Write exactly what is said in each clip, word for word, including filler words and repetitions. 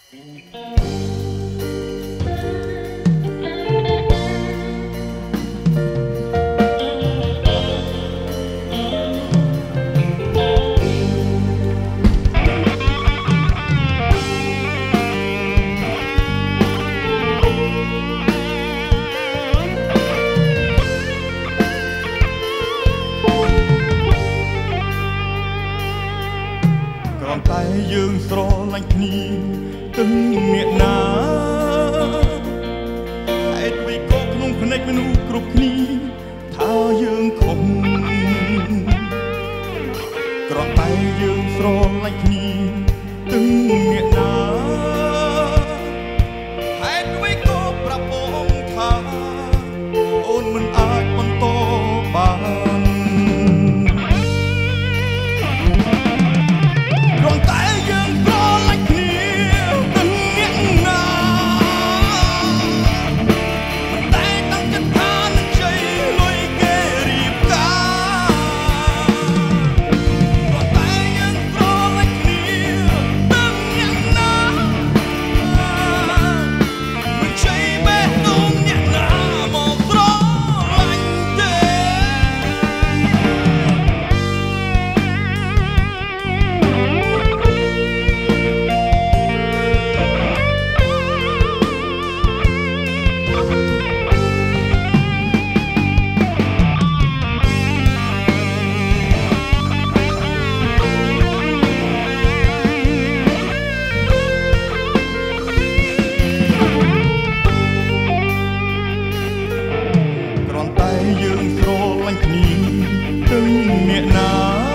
តែយើងស្រឡាញ់គ្នាទាំងអ្នកណាហេតុអ្វីក៏ក្នុងភ្នែកមនុស្សគ្រប់គ្នាថាយើងខុសគ្រាន់តែយើងស្រឡាញ់គ្នាទាំងអ្នកណាហេតុអ្វីក៏ប្រាប់បងថាអូនមិនអាចបន្តបានយើងស្រឡាញ់គ្នាទាំងអ្នកណា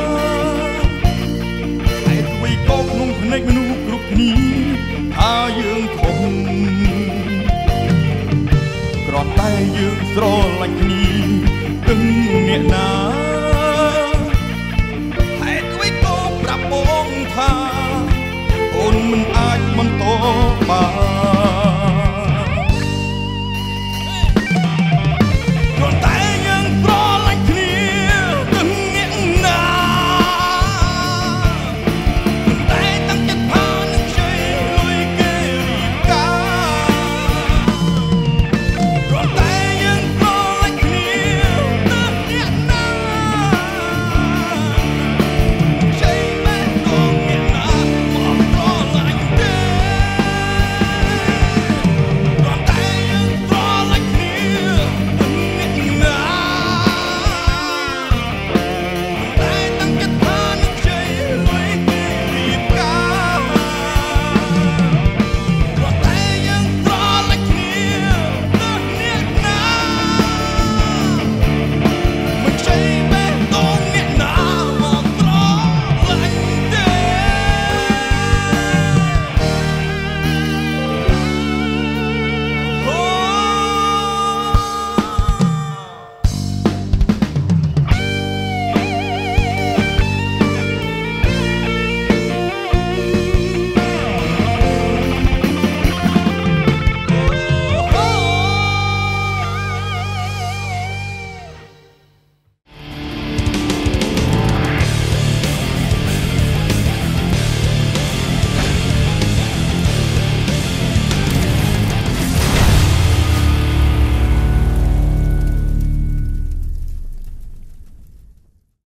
ហេតុអ្វីក៏ក្នុងភ្នែកមនុស្សគ្រប់គ្នាថាយើងខុសគ្រាន់តែយើងស្រឡាញ់គ្នាទាំងអ្នកណាហេតុអ្វីក៏ប្រាប់បងថាអូនមិនអាចបន្តបាន